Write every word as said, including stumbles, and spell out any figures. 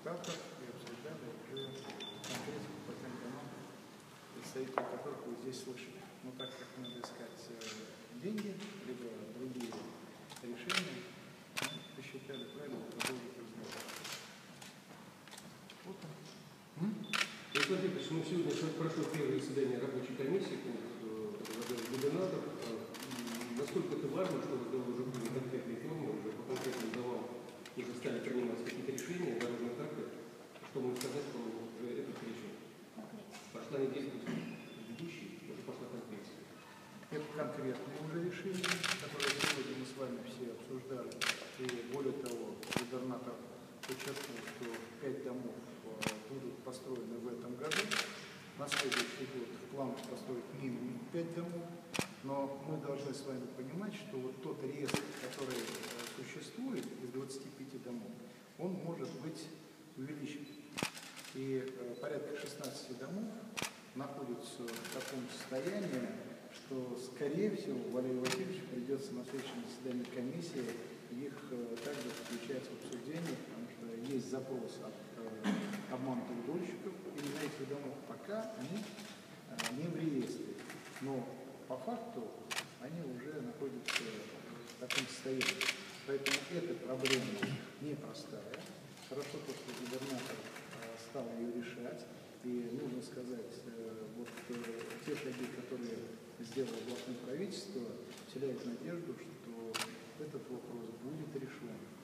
адвокатов и обсуждали уже конкретику по тем домам, представителей которых вы здесь слышали. Но так как надо искать деньги, либо другие решения, мы посчитали правильно продолжить разговор. Вот он. Александр Викторович, ну, сегодня прошло первое заседание рабочей комиссии, возглавил губернатор. Насколько это важно, что разговор уже были конкретные формы, уже по конкретным домам уже стали принимать какие-то решения, дорожные карты, что можно сказать по уже этих решений? Прошла неделя, предыдущей, уже пошла конкретика. Это конкретные уже решения, которые сегодня мы с вами все обсуждали. И более того, губернатор подчеркнул, что пять домов будут построены в этом году. На следующий год в планах построить минимум пять домов. Но мы должны с вами понимать, что вот тот реестр, который существует из двадцати пяти домов, он может быть увеличен. И порядка шестнадцати домов находятся в таком состоянии, что, скорее всего, Валерию Васильевичу придется на следующем заседании комиссии их также включать в обсуждение, потому что есть запрос от э, обманутых дольщиков, и на этих домах пока они э, не в реестре. Но по факту они уже находятся в таком состоянии. Поэтому эта проблема непростая. Хорошо то, что губернатор э, стал ее решать. И нужно сказать, э, вот э, те шаги, которые сделало областное правительство, вселяют надежду, что этот вопрос будет решен.